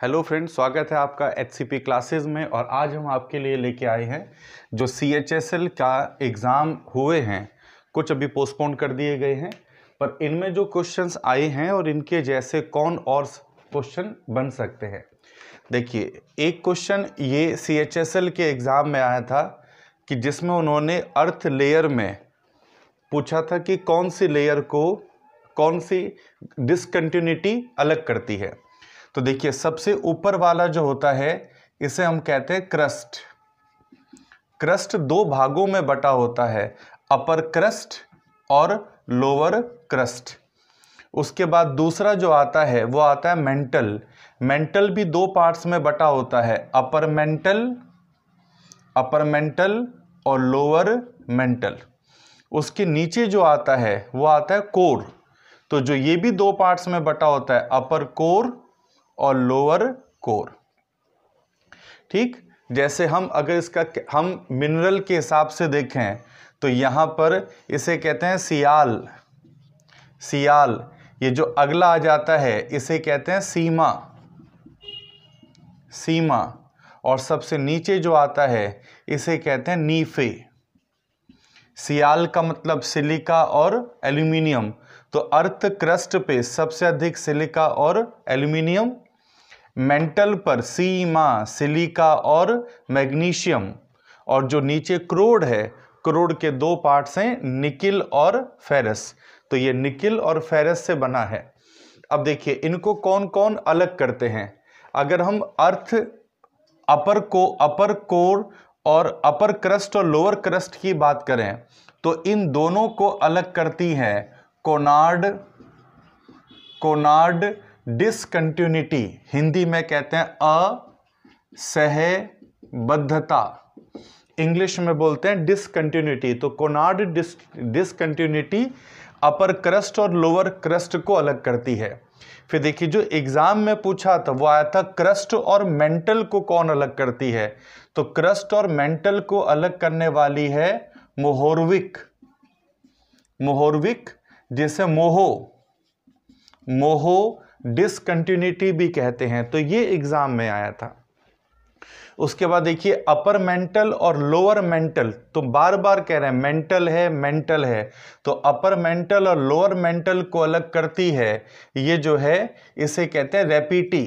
Hello friends, स्वागत है आपका एचसीपी क्लासेस में। और आज हम आपके लिए लेके आए हैं जो सीएचएसएल का एग्ज़ाम हुए हैं, कुछ अभी पोस्टपोन कर दिए गए हैं, पर इनमें जो क्वेश्चंस आए हैं और इनके जैसे कौन और क्वेश्चन बन सकते हैं। देखिए, एक क्वेश्चन ये सीएचएसएल के एग्ज़ाम में आया था कि जिसमें उन्होंने अर्थ लेयर में पूछा था कि कौन सी लेयर को कौन सी डिसकंटिन्यूटी अलग करती है। तो देखिए, सबसे ऊपर वाला जो होता है इसे हम कहते हैं क्रस्ट। क्रस्ट दो भागों में बटा होता है, अपर क्रस्ट और लोअर क्रस्ट। उसके बाद दूसरा जो आता है वो आता है मेंटल। मेंटल भी दो पार्ट्स में बटा होता है, अपर मेंटल और लोअर मेंटल। उसके नीचे जो आता है वो आता है कोर। तो जो ये भी दो पार्ट्स में बटा होता है, अपर कोर और लोअर कोर। ठीक, जैसे हम अगर इसका हम मिनरल के हिसाब से देखें तो यहां पर इसे कहते हैं सियाल। ये जो अगला आ जाता है इसे कहते हैं सीमा। और सबसे नीचे जो आता है इसे कहते हैं नीफे। सियाल का मतलब सिलिका और एल्यूमिनियम, तो अर्थ क्रस्ट पे सबसे अधिक सिलिका और एल्यूमिनियम, मेंटल पर सीमा, सिलिका और मैग्नीशियम, और जो नीचे क्रोड है, क्रोड के दो पार्ट्स हैं, निकिल और फेरस। तो ये निकिल और फेरस से बना है। अब देखिए, इनको कौन कौन अलग करते हैं। अगर हम अर्थ अपर कोर और अपर क्रस्ट और लोअर क्रस्ट की बात करें तो इन दोनों को अलग करती है कोनार्ड डिसकंटिन्यूटी। हिंदी में कहते हैं असहबद्धता, इंग्लिश में बोलते हैं डिसकंटिन्यूटी। तो कोनार्ड डिसकंटिन्यूटी अपर क्रस्ट और लोअर क्रस्ट को अलग करती है। फिर देखिए, जो एग्जाम में पूछा था वो आया था क्रस्ट और मेंटल को कौन अलग करती है। तो क्रस्ट और मेंटल को अलग करने वाली है मोहोर्विक, जिसे मोहो डिसकंटिन्यूटी भी कहते हैं। तो ये एग्जाम में आया था। उसके बाद देखिए, अपर मेंटल और लोअर मेंटल, तो बार बार कह रहे हैं मेंटल है, तो अपर मेंटल और लोअर मेंटल को अलग करती है ये जो है इसे कहते हैं रेपिटी।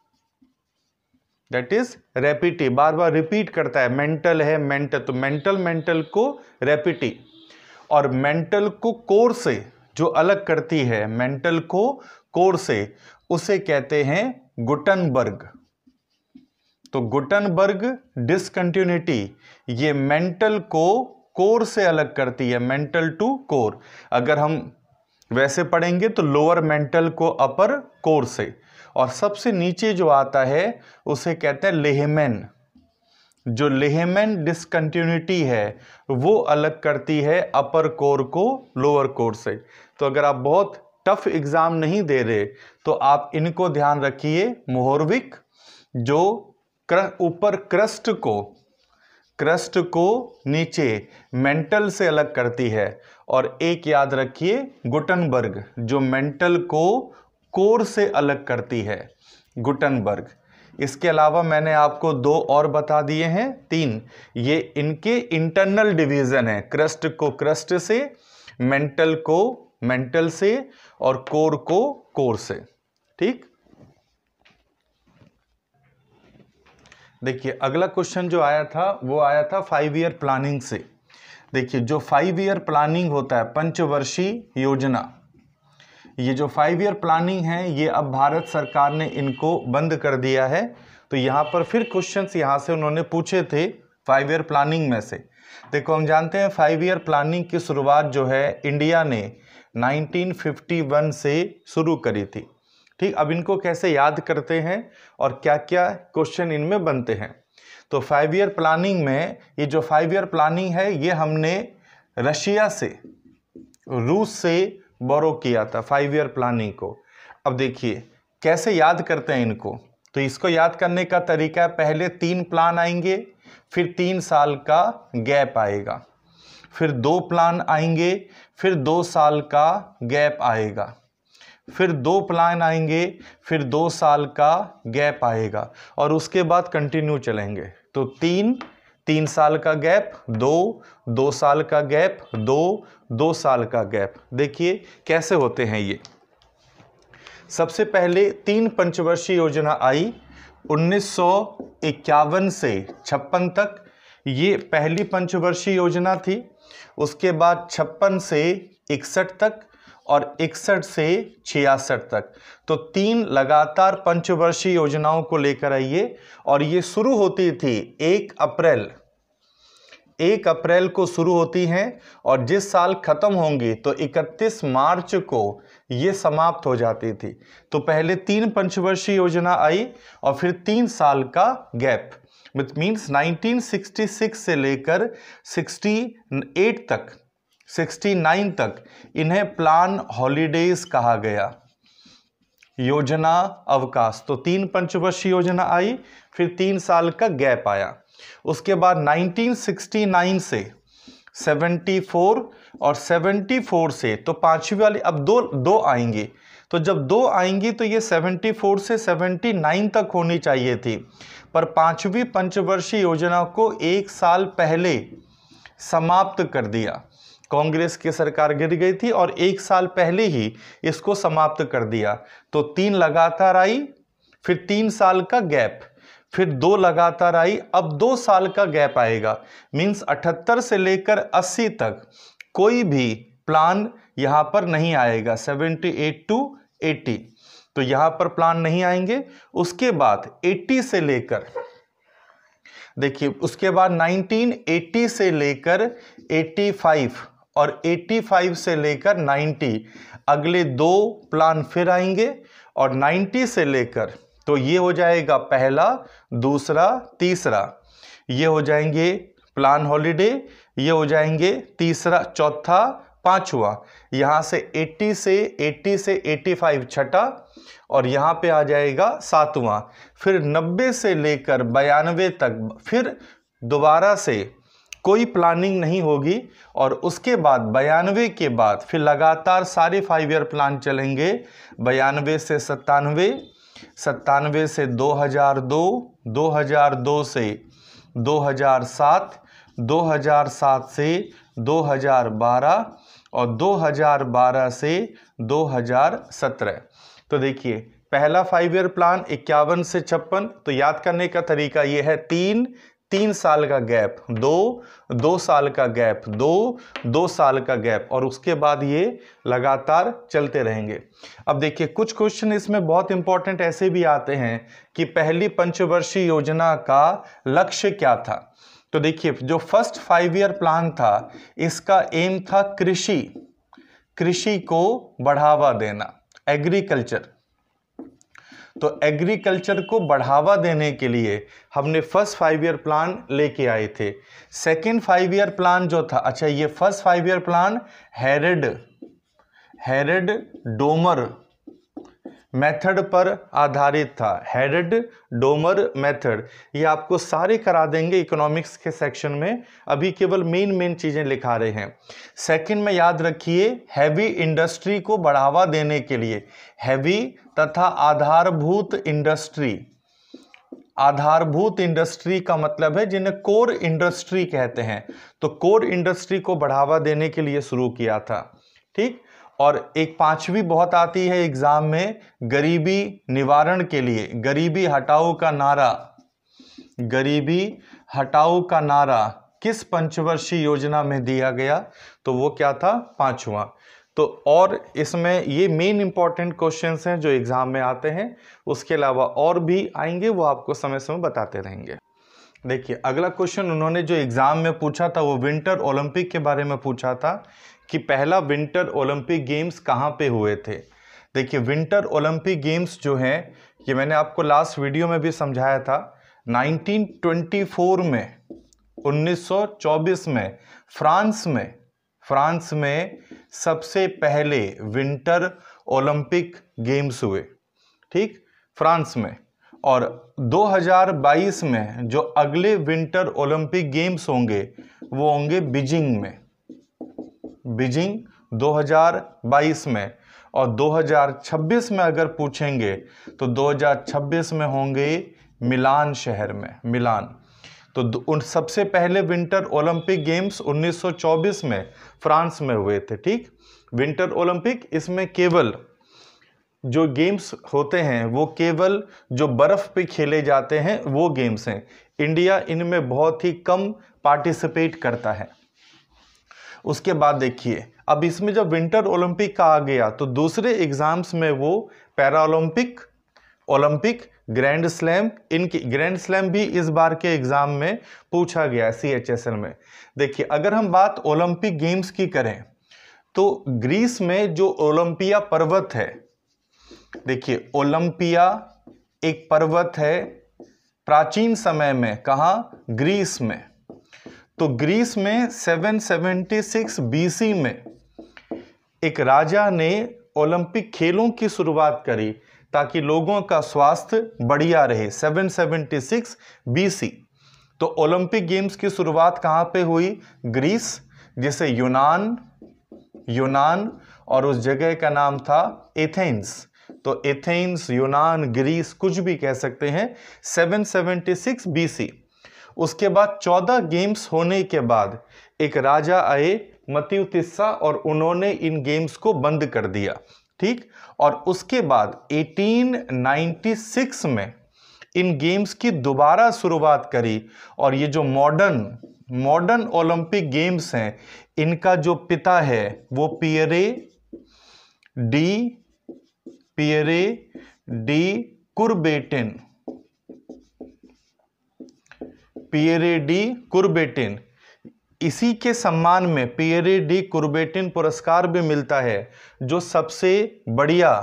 दैट इज रेपिटी, बार बार रिपीट करता है, मेंटल तो मेंटल को रेपिटी। और मेंटल को कोर से जो अलग करती है, मेंटल को कोर से, उसे कहते हैं गुटनबर्ग। तो गुटनबर्ग डिसकंटिन्यूटी ये मेंटल को कोर से अलग करती है, मेंटल टू कोर। अगर हम वैसे पढ़ेंगे तो लोअर मेंटल को अपर कोर से। और सबसे नीचे जो आता है उसे कहते हैं लेहमैन। जो लेहमैन डिसकंटिन्यूटी है वो अलग करती है अपर कोर को लोअर कोर से। तो अगर आप बहुत टफ एग्जाम नहीं दे रहे तो आप इनको ध्यान रखिए। मोहोर्विक जो ऊपर क्रस्ट को नीचे मेंटल से अलग करती है, और एक याद रखिए गुटनबर्ग जो मेंटल को कोर से अलग करती है, गुटनबर्ग। इसके अलावा मैंने आपको दो और बता दिए हैं, तीन। ये इनके इंटरनल डिवीजन है, क्रस्ट को क्रस्ट से, मेंटल को मेंटल से, और कोर को कोर से। ठीक, देखिए अगला क्वेश्चन जो आया था वो आया था 5 ईयर प्लानिंग से। देखिए, जो 5 ईयर प्लानिंग होता है, पंचवर्षीय योजना, ये जो 5 ईयर प्लानिंग है ये अब भारत सरकार ने इनको बंद कर दिया है। तो यहाँ पर फिर क्वेश्चंस यहाँ से उन्होंने पूछे थे 5 ईयर प्लानिंग में से। देखो, हम जानते हैं 5 ईयर प्लानिंग की शुरुआत जो है इंडिया ने 1951 से शुरू करी थी। ठीक, अब इनको कैसे याद करते हैं और क्या क्या क्वेश्चन इनमें बनते हैं। तो 5 ईयर प्लानिंग में, ये जो 5 ईयर प्लानिंग है ये हमने रूस से बोरो किया था 5 ईयर प्लानिंग को। अब देखिए कैसे याद करते हैं इनको। तो इसको याद करने का तरीका है, पहले 3 प्लान आएंगे, फिर 3 साल का गैप आएगा, फिर 2 प्लान आएंगे, फिर 2 साल का गैप आएगा, फिर 2 प्लान आएंगे, फिर 2 साल का गैप आएगा और उसके बाद कंटिन्यू चलेंगे। तो 3 साल का गैप, 2 साल का गैप, 2 साल का गैप। देखिए कैसे होते हैं ये। सबसे पहले 3 पंचवर्षीय योजना आई 1951 से 56 तक, ये पहली पंचवर्षीय योजना थी। उसके बाद 56 से 61 तक और 61 से 66 तक। तो 3 लगातार पंचवर्षीय योजनाओं को लेकर आइए और ये शुरू होती थी 1 अप्रैल को शुरू होती हैं और जिस साल खत्म होंगी तो 31 मार्च को ये समाप्त हो जाती थी। तो पहले 3 पंचवर्षीय योजना आई और फिर 3 साल का गैप, विच मीन्स 1966 से लेकर 68 तक, 69 तक इन्हें प्लान हॉलीडेज कहा गया, योजना अवकाश। तो 3 पंचवर्षीय योजना आई, फिर 3 साल का गैप आया। उसके बाद 1969 से 74 और 74 से तो पांचवी वाली अब दो आएंगी। तो जब 2 आएंगी तो ये 74 से 79 तक होनी चाहिए थी, पर पांचवी पंचवर्षीय योजना को 1 साल पहले समाप्त कर दिया। कांग्रेस की सरकार गिर गई थी और 1 साल पहले ही इसको समाप्त कर दिया। तो 3 लगातार आई, फिर 3 साल का गैप, फिर 2 लगातार आई, अब 2 साल का गैप आएगा। मींस 78 से लेकर 80 तक कोई भी प्लान यहां पर नहीं आएगा, 78 to 80 तो यहां पर प्लान नहीं आएंगे। उसके बाद 80 से लेकर, देखिए उसके बाद 1980 से लेकर 85 और 85 से लेकर 90 अगले 2 प्लान फिर आएंगे और 90 से लेकर, तो ये हो जाएगा पहला, दूसरा, तीसरा, ये हो जाएंगे प्लान हॉलीडे, ये हो जाएंगे तीसरा, चौथा, पांचवा। यहाँ से 80 से 85 छठा और यहाँ पे आ जाएगा 7वां। फिर 90 से लेकर 92 तक फिर दोबारा से कोई प्लानिंग नहीं होगी और उसके बाद 92 के बाद फिर लगातार सारे 5 ईयर प्लान चलेंगे। 92 से 97, 97 से 2002, 2002 से 2007, 2007 से 2012 और 2012 से 2017। तो देखिए पहला 5 ईयर प्लान 51 से 56। तो याद करने का तरीका ये है, 3 साल का गैप, 2 साल का गैप, 2 साल का गैप और उसके बाद ये लगातार चलते रहेंगे। अब देखिए कुछ क्वेश्चन इसमें बहुत इंपॉर्टेंट ऐसे भी आते हैं कि पहली पंचवर्षीय योजना का लक्ष्य क्या था। तो देखिए जो फर्स्ट 5 ईयर प्लान था इसका एम था कृषि को बढ़ावा देना, एग्रीकल्चर। तो एग्रीकल्चर को बढ़ावा देने के लिए हमने फर्स्ट 5 ईयर प्लान लेके आए थे। सेकेंड 5 ईयर प्लान जो था, अच्छा ये first 5 year plan Harrod Domar method पर आधारित था, हेरेड डोमर मेथड। ये आपको सारे करा देंगे इकोनॉमिक्स के सेक्शन में, अभी केवल मेन चीजें लिखा रहे हैं। सेकंड में याद रखिए हैवी इंडस्ट्री को बढ़ावा देने के लिए, हैवी तथा आधारभूत इंडस्ट्री का मतलब है जिन्हें कोर इंडस्ट्री कहते हैं। तो कोर इंडस्ट्री को बढ़ावा देने के लिए शुरू किया था, ठीक। और एक 5वीं बहुत आती है एग्जाम में, गरीबी निवारण के लिए, गरीबी हटाओ का नारा किस पंचवर्षीय योजना में दिया गया, तो वो क्या था, 5वां। तो और इसमें ये मेन इंपॉर्टेंट क्वेश्चंस हैं जो एग्जाम में आते हैं, उसके अलावा और भी आएंगे, वो आपको समय समय बताते रहेंगे। देखिए अगला क्वेश्चन उन्होंने जो एग्जाम में पूछा था वो विंटर ओलंपिक के बारे में पूछा था कि पहला विंटर ओलंपिक गेम्स कहाँ पे हुए थे। देखिए विंटर ओलंपिक गेम्स जो हैं ये मैंने आपको लास्ट वीडियो में भी समझाया था, 1924 में, 1924 में फ्रांस में सबसे पहले विंटर ओलंपिक गेम्स हुए, ठीक, फ्रांस में। और 2022 में जो अगले विंटर ओलंपिक गेम्स होंगे वो होंगे बीजिंग 2022 में। और 2026 में अगर पूछेंगे तो 2026 में होंगे मिलान शहर में, मिलान। तो उन सबसे पहले विंटर ओलंपिक गेम्स 1924 में फ्रांस में हुए थे, ठीक। विंटर ओलंपिक, इसमें केवल जो गेम्स होते हैं वो केवल जो बर्फ पे खेले जाते हैं वो गेम्स हैं। इंडिया इनमें बहुत ही कम पार्टिसिपेट करता है। उसके बाद देखिए, अब इसमें जब विंटर ओलंपिक का आ गया तो दूसरे एग्जाम्स में वो para Olympic, Olympic, grand slam, इनकी ग्रैंड स्लैम भी इस बार के एग्जाम में पूछा गया है CHSL में। देखिए, अगर हम बात ओलंपिक गेम्स की करें तो ग्रीस में जो ओलंपिया पर्वत है, देखिए ओलंपिया एक पर्वत है प्राचीन समय में, कहाँ, ग्रीस में। तो ग्रीस में 776 BC में एक राजा ने ओलंपिक खेलों की शुरुआत करी ताकि लोगों का स्वास्थ्य बढ़िया रहे। 776 BC। तो ओलंपिक गेम्स की शुरुआत कहाँ पे हुई, ग्रीस, जिसे यूनान और उस जगह का नाम था एथेंस। तो एथेंस, यूनान, ग्रीस, कुछ भी कह सकते हैं। 776 BC। उसके बाद 14 गेम्स होने के बाद एक राजा आए, मत्युतिस्सा, और उन्होंने इन गेम्स को बंद कर दिया, ठीक। और उसके बाद 1896 में इन गेम्स की दोबारा शुरुआत करी। और ये जो मॉडर्न ओलंपिक गेम्स हैं, इनका जो पिता है वो पियरे डी कुरबेटिन। इसी के सम्मान में पियरे डी कुरबेटिन पुरस्कार भी मिलता है, जो सबसे बढ़िया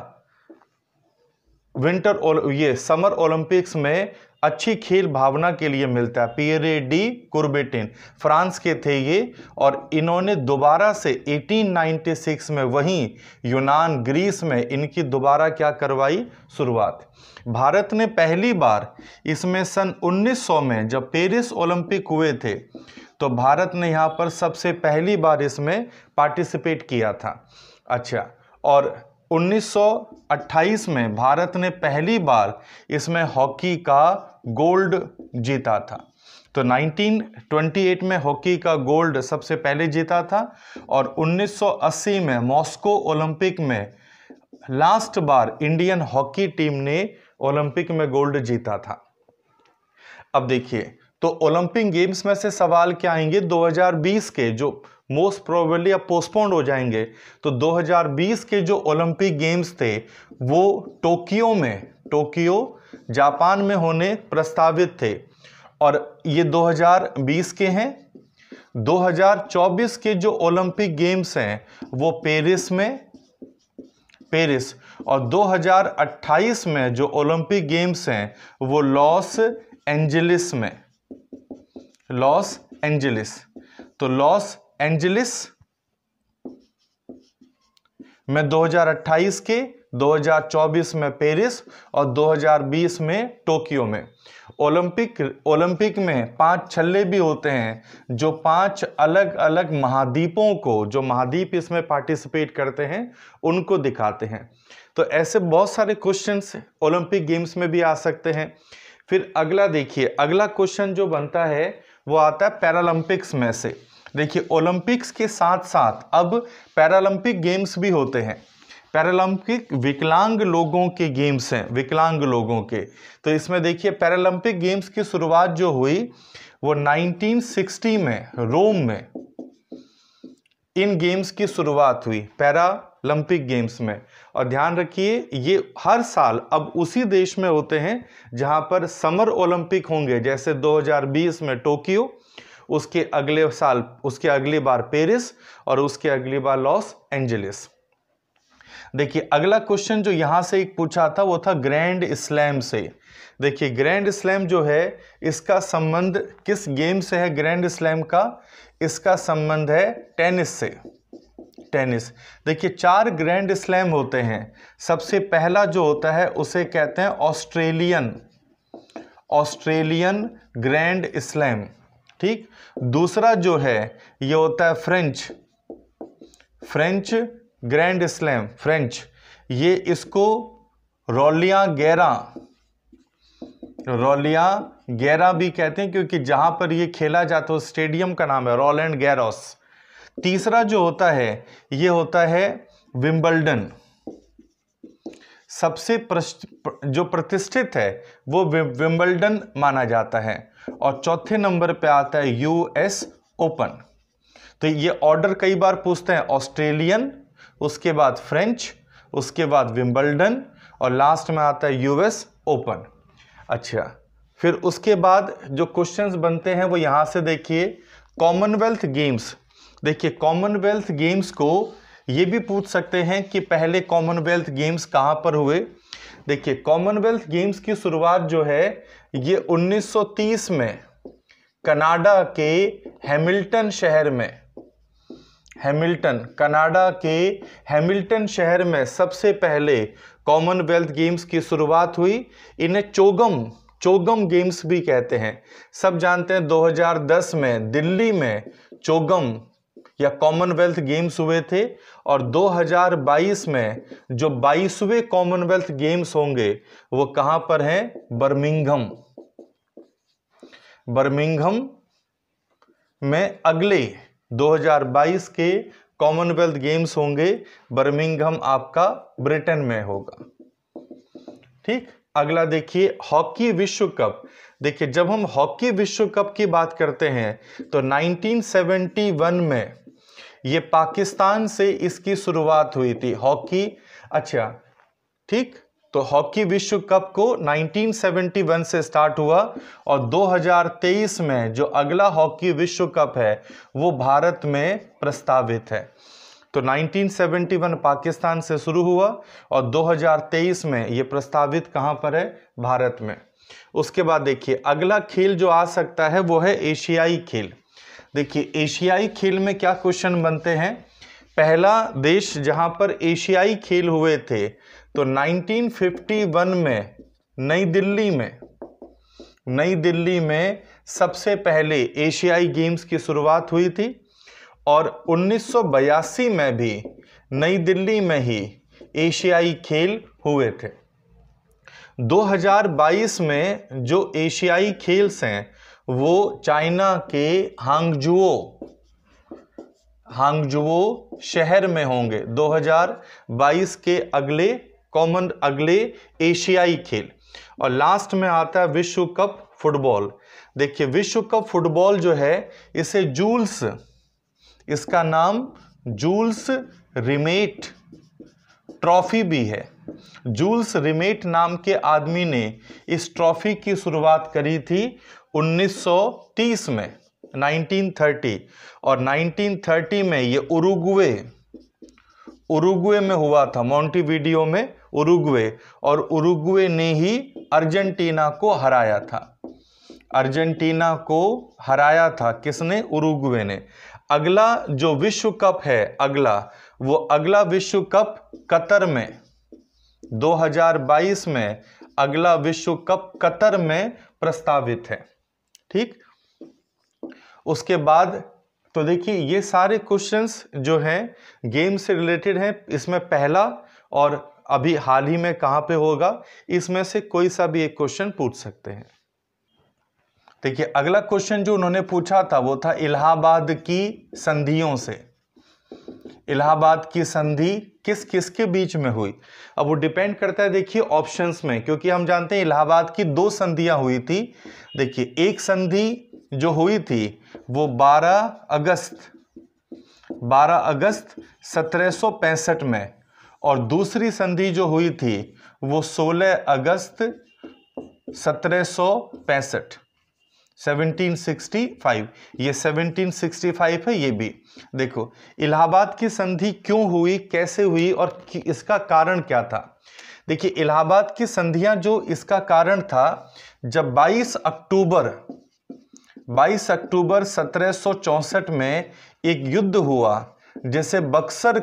समर ओलंपिक्स में अच्छी खेल भावना के लिए मिलता है। पियरे डी कुरबेटिन फ्रांस के थे ये, और इन्होंने दोबारा से 1896 में वहीं यूनान, ग्रीस में इनकी दोबारा क्या करवाई, शुरुआत। भारत ने पहली बार इसमें सन 1900 में जब पेरिस ओलंपिक हुए थे, तो भारत ने यहाँ पर सबसे पहली बार इसमें पार्टिसिपेट किया था। अच्छा, और 1928 में भारत ने पहली बार इसमें हॉकी का गोल्ड जीता था। तो 1928 में हॉकी का गोल्ड सबसे पहले जीता था, और 1980 में मॉस्को ओलंपिक में लास्ट बार इंडियन हॉकी टीम ने ओलंपिक में गोल्ड जीता था। अब देखिए, तो ओलंपिक गेम्स में से सवाल क्या आएंगे 2020 के, जो मोस्ट प्रोबेबली अब पोस्टपोन्ड हो जाएंगे। तो 2020 के जो ओलंपिक गेम्स थे वो टोक्यो जापान में होने प्रस्तावित थे, और ये 2020 के हैं। 2024 के जो ओलंपिक गेम्स हैं वो पेरिस, और 2028 में जो ओलंपिक गेम्स हैं वो लॉस एंजलिस तो लॉस एंजलिस में 2028 के, 2024 में पेरिस और 2020 में टोक्यो में। ओलंपिक में 5 छल्ले भी होते हैं, जो 5 अलग अलग महाद्वीपों को, जो महाद्वीप इसमें पार्टिसिपेट करते हैं, उनको दिखाते हैं। तो ऐसे बहुत सारे क्वेश्चंस ओलंपिक गेम्स में भी आ सकते हैं। फिर अगला देखिए, अगला क्वेश्चन जो बनता है वो आता है पैरालंपिक्स में से। देखिए, ओलंपिक्स के साथ साथ अब पैरालंपिक गेम्स भी होते हैं। पैरालंपिक विकलांग लोगों के गेम्स हैं, विकलांग लोगों के। तो इसमें देखिए, पैरालंपिक गेम्स की शुरुआत जो हुई वो 1960 में रोम में इन गेम्स की शुरुआत हुई, पैरालंपिक गेम्स में। और ध्यान रखिए, ये हर साल अब उसी देश में होते हैं जहां पर समर ओलंपिक होंगे, जैसे 2020 में टोक्यो, उसके अगले साल, उसके अगली बार पेरिस, और उसके अगली बार लॉस एंजलिस। देखिए, अगला क्वेश्चन जो यहां से एक पूछा था वो था ग्रैंड स्लैम से। देखिए, ग्रैंड स्लैम जो है, इसका संबंध किस गेम से है? ग्रैंड स्लैम का इसका संबंध है टेनिस से। टेनिस, देखिए 4 ग्रैंड स्लैम होते हैं। सबसे पहला जो होता है उसे कहते हैं ऑस्ट्रेलियन ग्रैंड स्लैम, ठीक। दूसरा जो है ये होता है फ्रेंच ग्रैंड स्लैम, फ्रेंच। ये इसको रौलियां गैरा भी कहते हैं, क्योंकि जहां पर ये खेला जाता है स्टेडियम का नाम है रोलैंड गैरोस। तीसरा जो होता है ये होता है विंबलडन, सबसे जो प्रतिष्ठित है वो विंबलडन माना जाता है। और चौथे नंबर पे आता है यूएस ओपन। तो ये ऑर्डर कई बार पूछते हैं, ऑस्ट्रेलियन, उसके बाद फ्रेंच, उसके बाद विंबलडन और लास्ट में आता है यूएस ओपन। अच्छा, फिर उसके बाद जो क्वेश्चंस बनते हैं वो यहां से देखिए, कॉमनवेल्थ गेम्स। देखिए कॉमनवेल्थ गेम्स को ये भी पूछ सकते हैं कि पहले कॉमनवेल्थ गेम्स कहां पर हुए। देखिए कॉमनवेल्थ गेम्स की शुरुआत जो है ये 1930 में कनाडा के हैमिल्टन शहर में, कनाडा के हैमिल्टन शहर में सबसे पहले कॉमनवेल्थ गेम्स की शुरुआत हुई। इन्हें चोगम गेम्स भी कहते हैं। सब जानते हैं 2010 में दिल्ली में चोगम या कॉमनवेल्थ गेम्स हुए थे, और 2022 में जो 22वें कॉमनवेल्थ गेम्स होंगे वो कहां पर हैं, बर्मिंघम में अगले 2022 के कॉमनवेल्थ गेम्स होंगे। बर्मिंघम आपका ब्रिटेन में होगा। ठीक, अगला देखिए हॉकी विश्व कप। देखिए जब हम हॉकी विश्व कप की बात करते हैं तो 1971 में ये पाकिस्तान से इसकी शुरुआत हुई थी हॉकी। अच्छा ठीक, तो हॉकी विश्व कप को 1971 से स्टार्ट हुआ और 2023 में जो अगला हॉकी विश्व कप है वो भारत में प्रस्तावित है। तो 1971 पाकिस्तान से शुरू हुआ और 2023 में ये प्रस्तावित कहां पर है, भारत में। उसके बाद देखिए अगला खेल जो आ सकता है वो है एशियाई खेल। देखिए एशियाई खेल में क्या क्वेश्चन बनते हैं। पहला देश जहां पर एशियाई खेल हुए थे तो 1951 में नई दिल्ली में सबसे पहले एशियाई गेम्स की शुरुआत हुई थी, और 1982 में भी नई दिल्ली में ही एशियाई खेल हुए थे। 2022 में जो एशियाई खेल हैं वो चाइना के हांगझुओ शहर में होंगे। 2022 के अगले एशियाई खेल। और लास्ट में आता है विश्व कप फुटबॉल। देखिए विश्व कप फुटबॉल जो है इसे इसका नाम जूल्स रिमेट ट्रॉफी भी है। जूल्स रिमेट नाम के आदमी ने इस ट्रॉफी की शुरुआत करी थी 1930 में, 1930, और 1930 में ये उरुग्वे में हुआ था, मोंटेविडियो में उरुग्वे, और उरुग्वे ने ही अर्जेंटीना को हराया था। किसने, उरुग्वे ने। अगला जो विश्व कप है अगला विश्व कप कतर में, 2022 में अगला विश्व कप कतर में प्रस्तावित है। ठीक, उसके बाद तो देखिए ये सारे क्वेश्चंस जो हैं गेम से रिलेटेड हैं। इसमें पहला और अभी हाल ही में कहां पे होगा, इसमें से कोई सा भी एक क्वेश्चन पूछ सकते हैं। देखिए अगला क्वेश्चन जो उन्होंने पूछा था वो था इलाहाबाद की संधियों से। इलाहाबाद की संधि किस किस के बीच में हुई। अब वो डिपेंड करता है देखिए ऑप्शंस में, क्योंकि हम जानते हैं इलाहाबाद की 2 संधियां हुई थी। देखिए एक संधि जो हुई थी वो 12 अगस्त 1765 में, और दूसरी संधि जो हुई थी वो 16 अगस्त 1765, 1765। ये 1765 है। ये भी देखो इलाहाबाद की संधि क्यों हुई, कैसे हुई और इसका कारण क्या था। देखिए इलाहाबाद की संधियां जो इसका कारण था, जब 22 अक्टूबर 1764 में एक युद्ध हुआ जिसे बक्सर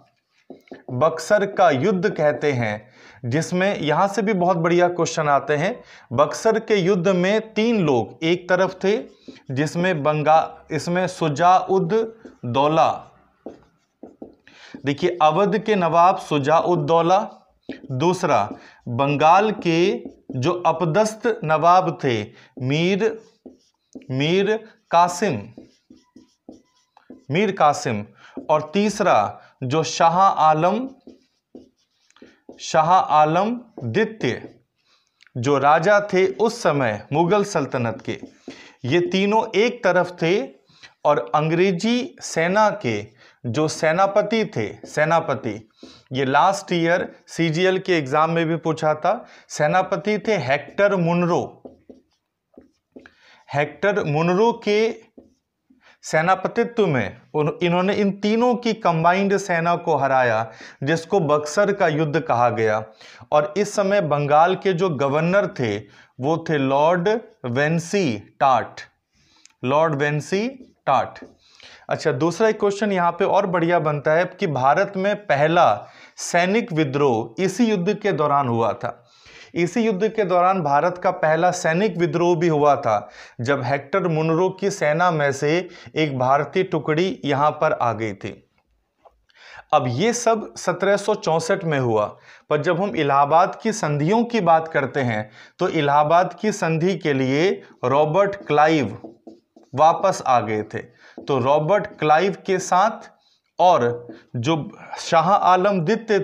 का युद्ध कहते हैं, जिसमें यहां से भी बहुत बढ़िया क्वेश्चन आते हैं। बक्सर के युद्ध में 3 लोग एक तरफ थे, जिसमें इसमें देखिए, अवध के नवाब शुजा-उद-दौला, दूसरा बंगाल के जो अपदस्थ नवाब थे मीर कासिम, और तीसरा जो शाह आलम द्वितीय जो राजा थे उस समय मुगल सल्तनत के, ये तीनों एक तरफ थे और अंग्रेजी सेना के जो सेनापति, ये लास्ट ईयर सीजीएल के एग्जाम में भी पूछा था, सेनापति थे हेक्टर मुनरो के सेनापतित्व में इन्होंने इन तीनों की कंबाइंड सेना को हराया, जिसको बक्सर का युद्ध कहा गया। और इस समय बंगाल के जो गवर्नर थे वो थे लॉर्ड वेंसी टाट। अच्छा, दूसरा एक क्वेश्चन यहाँ पे और बढ़िया बनता है कि भारत में पहला सैनिक विद्रोह इसी युद्ध के दौरान हुआ था। इसी युद्ध के दौरान भारत का पहला सैनिक विद्रोह भी हुआ था, जब हेक्टर मुनरो की सेना में से एक भारतीय टुकड़ी यहां पर आ गई थी। अब ये सब 1764 में हुआ, पर जब हम इलाहाबाद की संधियों की बात करते हैं तो इलाहाबाद की संधि के लिए रॉबर्ट क्लाइव वापस आ गए थे। तो रॉबर्ट क्लाइव के साथ और जो शाह आलम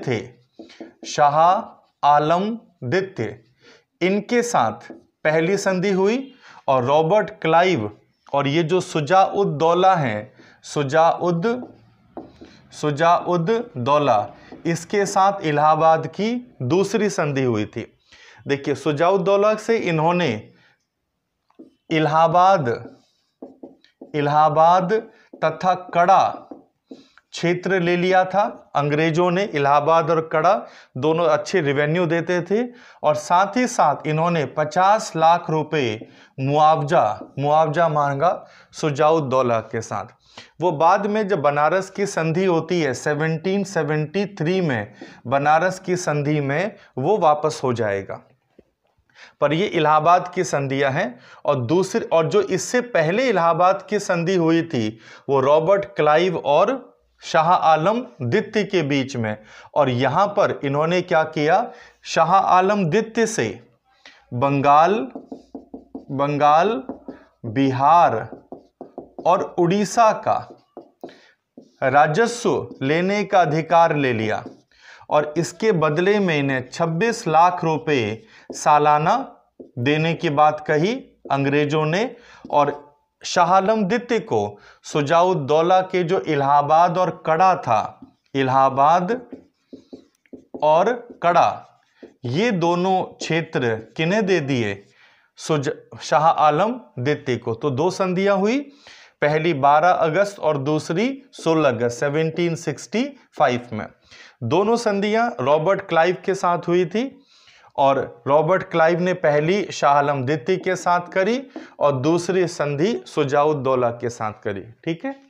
द्वितीय इनके साथ पहली संधि हुई, और रॉबर्ट क्लाइव और ये जो शुजा-उद-दौला हैं, शुजा-उद-दौला, इसके साथ इलाहाबाद की दूसरी संधि हुई थी। देखिए, शुजा-उद-दौला से इन्होंने इलाहाबाद तथा कड़ा क्षेत्र ले लिया था। अंग्रेजों ने इलाहाबाद और कड़ा दोनों अच्छे रिवेन्यू देते थे, और साथ ही साथ इन्होंने 50 लाख रुपए मुआवजा मांगा शुजा-उद-दौला के साथ। वो बाद में जब बनारस की संधि होती है 1773 में, बनारस की संधि में वो वापस हो जाएगा। पर ये इलाहाबाद की संधियां हैं। और जो इससे पहले इलाहाबाद की संधि हुई थी वो रॉबर्ट क्लाइव और शाह आलम द्वितीय के बीच में। और यहां पर इन्होंने क्या किया, शाह आलम द्वितीय से बंगाल, बिहार और उड़ीसा का राजस्व लेने का अधिकार ले लिया, और इसके बदले में इन्हें 26 लाख रुपए सालाना देने की बात कही अंग्रेजों ने। और शाह आलम द्वितीय को शुजा-उद-दौला के जो इलाहाबाद और कड़ा था, इलाहाबाद और कड़ा, ये दोनों क्षेत्र किन्हें दे दिए, शाह आलम द्वितीय को। तो दो संधियां हुई, पहली 12 अगस्त और दूसरी 16 अगस्त 1765 में। दोनों संधियां रॉबर्ट क्लाइव के साथ हुई थी, और रॉबर्ट क्लाइव ने पहली शाह आलम द्वितीय के साथ करी और दूसरी संधि शुजा-उद-दौला के साथ करी। ठीक है।